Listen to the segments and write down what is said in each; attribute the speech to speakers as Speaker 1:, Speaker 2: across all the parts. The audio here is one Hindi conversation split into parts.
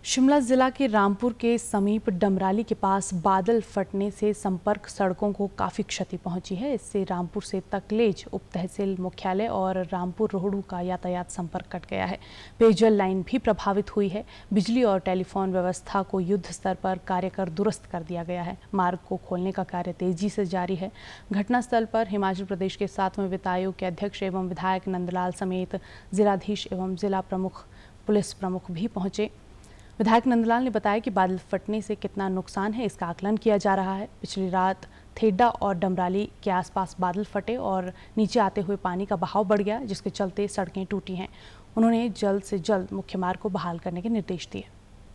Speaker 1: शिमला जिला के रामपुर के समीप डमराली के पास बादल फटने से संपर्क सड़कों को काफ़ी क्षति पहुंची है। इससे रामपुर से तकलेज उप तहसील मुख्यालय और रामपुर रोहड़ू का यातायात संपर्क कट गया है। पेयजल लाइन भी प्रभावित हुई है। बिजली और टेलीफोन व्यवस्था को युद्ध स्तर पर कार्य कर दुरुस्त कर दिया गया है। मार्ग को खोलने का कार्य तेजी से जारी है। घटनास्थल पर हिमाचल प्रदेश के 7वें वित्त आयोग के अध्यक्ष एवं विधायक नंदलाल समेत जिलाधीश एवं जिला प्रमुख पुलिस प्रमुख भी पहुंचे। विधायक नंदलाल ने बताया कि बादल फटने से कितना नुकसान है इसका आकलन किया जा रहा है। पिछली रात थेड्डा और डमराली के आसपास बादल फटे और नीचे आते हुए पानी का बहाव बढ़ गया, जिसके चलते सड़कें टूटी हैं। उन्होंने जल्द से जल्द मुख्य मार्ग को बहाल करने के निर्देश दिए।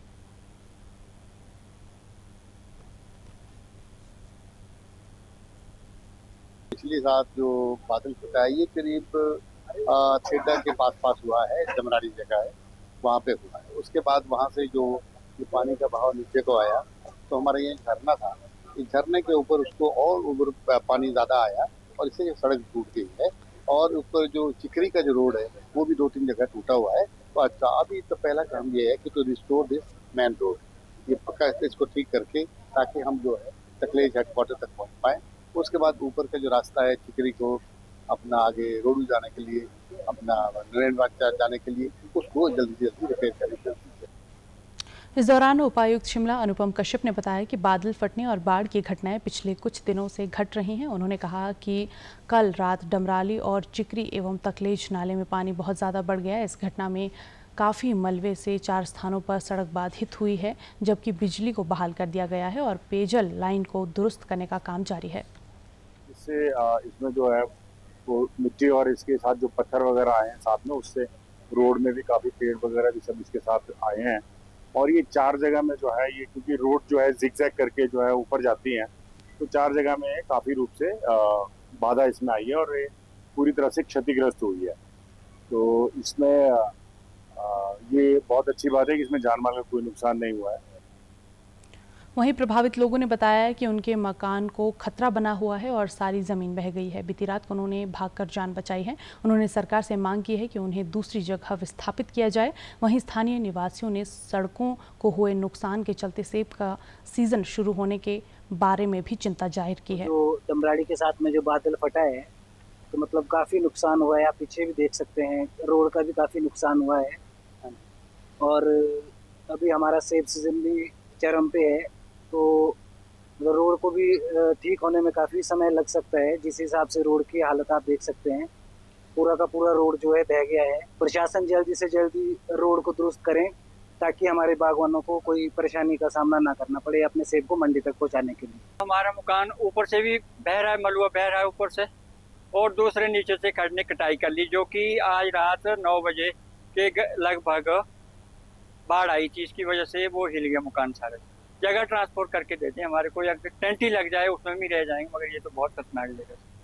Speaker 2: पिछली रात जो बादल फटा है ये करीब थेड्डा के पास हुआ है, डमराली जगह है वहाँ पे हुआ है। उसके बाद वहाँ से जो पानी का बहाव नीचे को आया तो हमारे यहाँ झरना था, इस झरने के ऊपर उसको और ऊपर पानी ज्यादा आया और इससे सड़क टूट गई है। और ऊपर जो चिकरी का जो रोड है वो भी 2-3 जगह टूटा हुआ है। तो अच्छा, अभी तो पहला काम ये है कि तो रिस्टोर दिस मेन रोड, ये पक्का इसको ठीक करके ताकि हम जो है तकलेज हेडक्वार्टर तक पहुँच पाए। उसके बाद ऊपर का जो रास्ता है चिकरी को अपना आगे रोडू जाने के लिए, अपना नरेंद्र जाने के लिए, उसको जल्दी से जल्दी रिपेयर करें।
Speaker 1: इस दौरान उपायुक्त शिमला अनुपम कश्यप ने बताया कि बादल फटने और बाढ़ की घटनाएं पिछले कुछ दिनों से घट रही हैं। उन्होंने कहा कि कल रात डमराली और चिकरी एवं तकलेज नाले में पानी बहुत ज़्यादा बढ़ गया है। इस घटना में काफ़ी मलबे से 4 स्थानों पर सड़क बाधित हुई है, जबकि बिजली को बहाल कर दिया गया है और पेयजल लाइन को दुरुस्त करने का काम जारी है।
Speaker 3: इससे इसमें जो है वो मिट्टी और इसके साथ जो पत्थर वगैरह आए हैं साथ में, उससे रोड में भी काफ़ी पेड़ वगैरह भी सब इसके साथ आए हैं। और ये 4 जगह में जो है ये, क्योंकि रोड जो है जिगजैग करके जो है ऊपर जाती है, तो 4 जगह में काफ़ी रूप से बाधा इसमें आई है और ये पूरी तरह से क्षतिग्रस्त हुई है। तो इसमें ये बहुत अच्छी बात है कि इसमें जान माल का कोई नुकसान नहीं हुआ है।
Speaker 1: वहीं प्रभावित लोगों ने बताया कि उनके मकान को खतरा बना हुआ है और सारी ज़मीन बह गई है। बीती रात को उन्होंने भागकर जान बचाई है। उन्होंने सरकार से मांग की है कि उन्हें दूसरी जगह विस्थापित किया जाए। वहीं स्थानीय निवासियों ने सड़कों को हुए नुकसान के चलते सेब का सीजन शुरू होने के बारे में भी चिंता जाहिर की है।
Speaker 4: जो डमराली के साथ में जो बादल फटा है तो मतलब काफ़ी नुकसान हुआ है। आप पीछे भी देख सकते हैं, रोड का भी काफ़ी नुकसान हुआ है और अभी हमारा सेब सीजन भी चरम पे है, तो रोड को भी ठीक होने में काफ़ी समय लग सकता है। जिस हिसाब से रोड की हालत आप देख सकते हैं, पूरा का पूरा रोड जो है बह गया है। प्रशासन जल्दी से जल्दी रोड को दुरुस्त करें ताकि हमारे बागवानों को कोई परेशानी का सामना ना करना पड़े अपने सेब को मंडी तक पहुंचाने के लिए।
Speaker 5: हमारा मकान ऊपर से भी बह रहा है, मलबा बह रहा है ऊपर से, और दूसरे नीचे से खड़ने कटाई कर ली, जो कि आज रात 9 बजे के लगभग बाढ़ आई थी। इसकी वजह से वो हिल गया मकान सारे। जगह ट्रांसपोर्ट करके देते हैं हमारे को, या टेंट ही लग जाए उसमें भी रह जाएंगे, मगर ये तो बहुत खतरनाक जगह है।